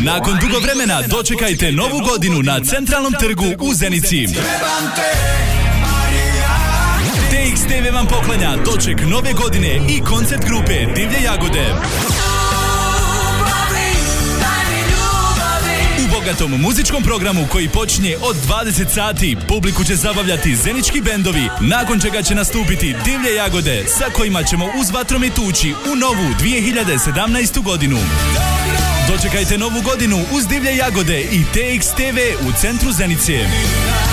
Nakon dugo vremena dočekajte novu godinu na Centralnom trgu u Zenici. TXTV vam poklanja doček nove godine i koncert grupe Divlje Jagode. U bogatom muzičkom programu koji počinje od 20 sati publiku će zabavljati zenički bendovi, nakon čega će nastupiti Divlje Jagode sa kojima ćemo uz vatromet ući u novu 2017. godinu. Dočekajte novu godinu uz Divlje Jagode i TXTV u centru Zenice.